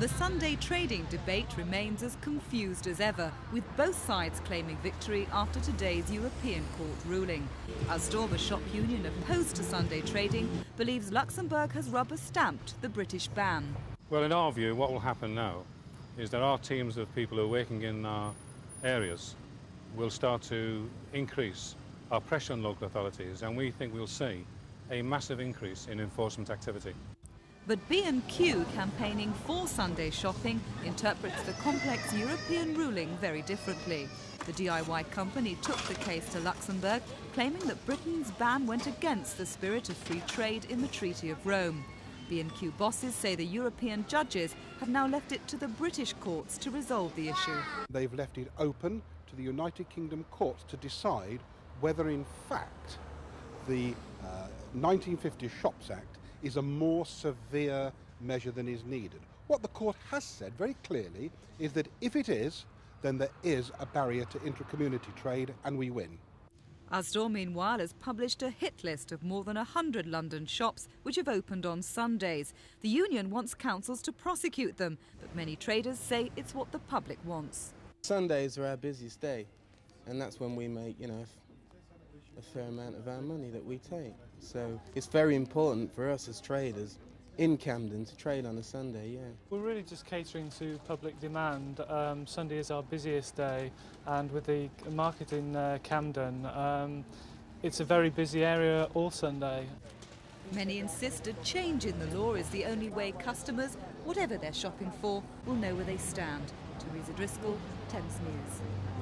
The Sunday trading debate remains as confused as ever, with both sides claiming victory after today's European Court ruling. Asdorf, a shop union opposed to Sunday trading, believes Luxembourg has rubber-stamped the British ban. Well, in our view, what will happen now is that our teams of people who are working in our areas will start to increase our pressure on local authorities, and we think we'll see a massive increase in enforcement activity. But B&Q, campaigning for Sunday shopping, interprets the complex European ruling very differently. The DIY company took the case to Luxembourg, claiming that Britain's ban went against the spirit of free trade in the Treaty of Rome. B&Q bosses say the European judges have now left it to the British courts to resolve the issue. They've left it open to the United Kingdom courts to decide whether in fact the 1950 Shops Act is a more severe measure than is needed. What the court has said very clearly is that if it is, then there is a barrier to intra-community trade and we win. Asdorf, meanwhile, has published a hit list of more than 100 London shops which have opened on Sundays. The union wants councils to prosecute them, but many traders say it's what the public wants. Sundays are our busiest day, and that's when we make, a fair amount of our money that we take. So it's very important for us as traders in Camden to trade on a Sunday, yeah. We're really just catering to public demand. Sunday is our busiest day, and with the market in Camden, it's a very busy area all Sunday. Many insist a change in the law is the only way customers, whatever they're shopping for, will know where they stand. Teresa Driscoll, Thames News.